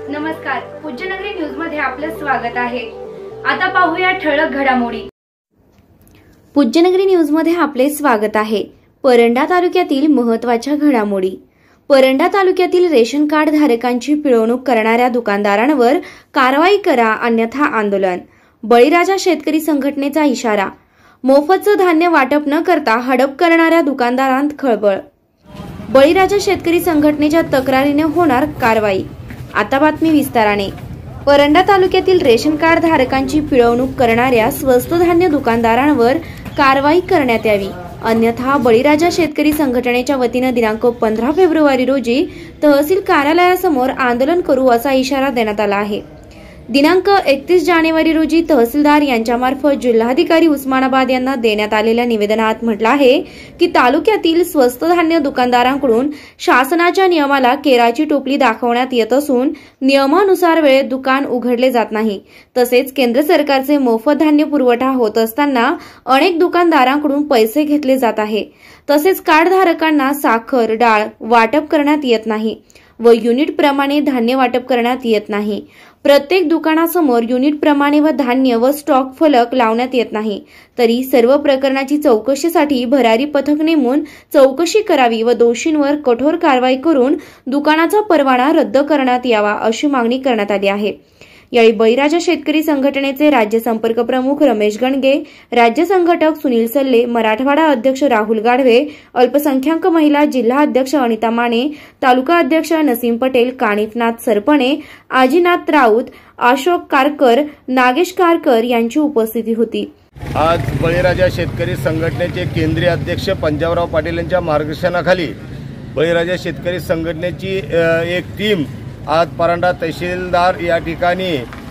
नमस्कार, पूज्यनगरी न्यूज मध्ये आपलं स्वागत आहे। आता पाहूया ठळक घडामोडी। पूज्यनगरी न्यूज मध्ये आपले स्वागत आहे। परंडा तालुक्यातील महत्त्वाच्या घडामोडी। परंडा तालुक्यातील रेशन कार्ड धारकांची पिळवणूक करणाऱ्या दुकानदारांवर कारवाई करा अन्यथा आंदोलन। बळीराजा शेतकरी संघटनेचा इशारा। मोफतचं धान्य वाटप न करता हडप करणाऱ्या दुकानदारांत खळबळ। बळीराजा शेतकरी संघटनेच्या तक्रारीने होणार कारवाई। आता बातमी विस्ताराने। परंडा तालुक्यातील रेशन कार्ड धारकांची पिळवणूक करणाऱ्या स्वस्त धान्य दुकानदारांवर कारवाई करण्यात यावी अन्यथा बळीराजा शेतकरी संघटनेच्या वतीने दिनांक 15 फेब्रुवारी रोजी तहसील कार्यालयासमोर आंदोलन करू असा इशारा देण्यात आला आहे। दिनांक 31 जानेवारी रोजी तहसीलदार यांच्यामार्फत जिल्हाधिकारी उस्मानाबाद यांना देण्यात आलेल्या निवेदनात म्हटलं आहे की तालुक्यातील स्वस्त धान्य दुकानदारांकडून शासनाच्या नियमाला केराची टोपली दाखवण्यात येत असून नियमानुसार वेळेत दुकान उघडले जात नाही। तसेच केंद्र सरकारचे मोफत धान्य पुरवठा होत असताना अनेक दुकानदारांकडून पैसे घेतले जात आहे। तसेच कार्ड धारकांना साखर, डाळ वाटप करण्यात येत नाही व युनिट प्रमाणे धान्य वाटप करण्यात येत नाही। प्रत्येक दुकानासमोर युनिट प्रमाणे व धान्य व स्टॉक फलक लावण्यात येत नाही। तरी सर्व प्रकरणाची चौकशीसाठी भरारी पथक नेमून चौकशी करावी व दोषींवर कठोर कारवाई करून दुकानाचा परवाना रद्द करण्यात यावा अशी मागणी करण्यात आली आहे। यावेळी बळीराजा शेतकरी संघटनेचे राज्य संपर्क प्रमुख रमेश गणगे, राज्य संघटक सुनील सल्ले, मराठवाडा अध्यक्ष राहुल गाढवे, अल्पसंख्याक महिला जिल्हा अध्यक्ष अनिता माने, तालुका अध्यक्ष नसीम पटेल, कानिफनाथ सरपणे, आजीनाथ राऊत, अशोक कारकर, नागेश कारकर यांची उपस्थिती होती। आज बळीराजा शेतकरी संघटनेचे केंद्रीय अध्यक्ष पंजाबराव पाटील यांच्या मार्गदर्शनाखाली बळीराजा शेतकरी संघटनेची एक टीम आज परंडा तहसीलदार या ठिकाणी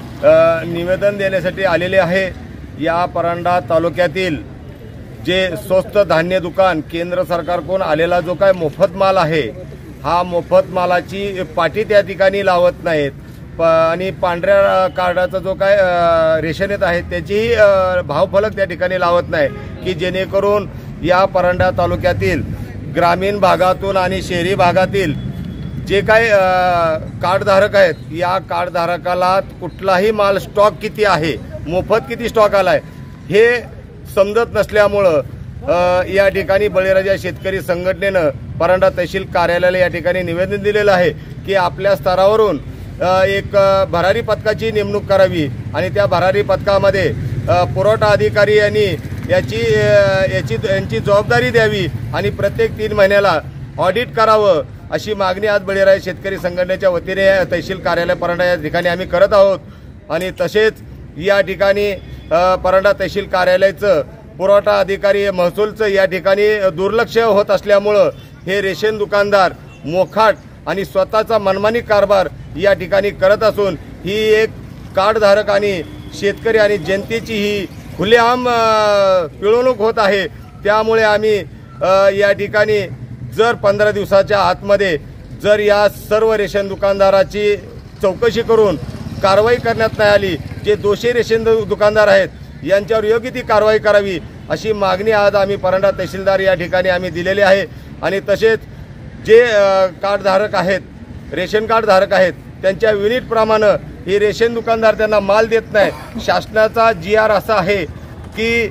निवेदन देण्यासाठी आलेले आहे। या परंडा तालुक्यातील जे स्वस्त धान्य दुकान केंद्र सरकारकडून आलेला जो काय मोफत माल आहे, हा मोफत मालाची पाटी त्या ठिकाणी लावत नाहीत आणि पांढऱ्या कार्डाचा जो काय रेशन येत आहे त्याची भावफलक त्या ठिकाणी लावत नाही की जेणेकरून या परंडा तालुक्यातील ग्रामीण भागातून आणि शहरी भागातील जे काही कार्डधारक आहेत, या कार्डधारकाला कुठलाही माल स्टॉक किती आहे, मोफत किती स्टॉक आलाय हे समजत नसल्यामुळं या ठिकाणी बळीराजा शेतकरी संघटनेनं परंडा तहसील कार्यालयाला या ठिकाणी निवेदन दिलेलं आहे की आपल्या स्तरावरून एक भरारी पथकाची नेमणूक करावी आणि त्या भरारी पथकामध्ये पुरवठा अधिकारी यांनी यांची जबाबदारी द्यावी आणि प्रत्येक 3 महिन्याला ऑडिट करावं अशी मागणी आज बळीराजा शेतकरी संघटनेच्या वतीने तहसील कार्यालय परंडा या ठिकाणी आम्ही करत आहोत। आणि तसेच या ठिकाणी परंडा तहसील कार्यालयाचं पुरवठा अधिकारी महसूलचं या ठिकाणी दुर्लक्ष होत असल्यामुळं हे रेशन दुकानदार मोखाट आणि स्वतःचा मनमानी कारभार या ठिकाणी करत असून ही एक कार्डधारक आणि शेतकरी आणि जनतेची ही खुलेआम पिळवणूक होत आहे। त्यामुळे आम्ही या ठिकाणी जर 15 दिवसाच्या आतमध्ये जर या सर्व रेशन दुकानदाराची चौकशी करून कारवाई करण्यात नाही आली, जे दोषी रेशन दुकानदार आहेत यांच्यावर योग्य ती कारवाई करावी अशी मागणी आज आम्ही परंडा तहसीलदार या ठिकाणी आम्ही दिलेली आहे। आणि तसेच जे कार्डधारक आहेत, रेशन कार्ड धारक आहेत, त्यांच्या युनिट प्रमाणे हे रेशन दुकानदार त्यांना माल देत नाही। शासनाचा GR असा आहे की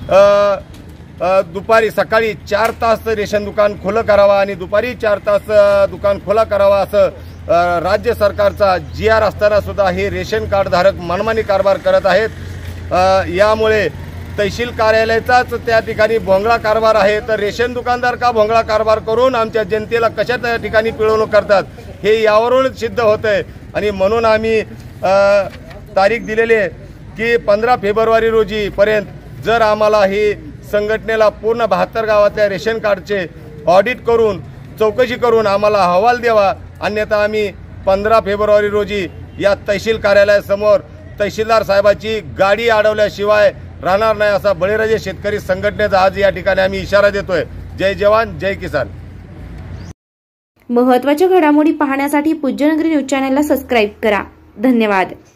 दुपारी सकाळी 4 तास रेशन दुकान खुलं करावा आणि दुपारी 4 तास दुकान खुला करावा असं राज्य सरकारचा GR असताना सुद्धा हे रेशन कार्ड धारक मनमानी कारभार करत आहेत। यामुळे तहसील कार्यालयाचाच त्या ठिकाणी भोंगळा कारभार आहे, तर रेशन दुकानदार का भोंगळा कारभार करून आमच्या जनतेला कशा त्या ठिकाणी पिळवणूक करतात हे यावरूनच सिद्ध होतंय। आणि म्हणून आम्ही तारीख दिलेली आहे की 15 फेब्रुवारी रोजी पर्यंत जर आम्हाला ही संघटनेला पूर्ण 72 गावातल्या रेशन कार्डचे ऑडिट करून चौकशी करून आम्हाला अहवाल द्यावा, अन्यथा आम्ही 15 फेब्रुवारी रोजी या तहसील कार्यालयासमोर तहसीलदार साहेबाची गाडी अडवल्याशिवाय राहणार नाही असा बळीराजा शेतकरी संघटनेचा आज या ठिकाणी आम्ही इशारा देतोय। जय जवान जय किसान। महत्त्वाच्या घडामोडी पाहण्यासाठी पूज्यनगरी न्यूज चॅनलला सबस्क्राइब करा। धन्यवाद।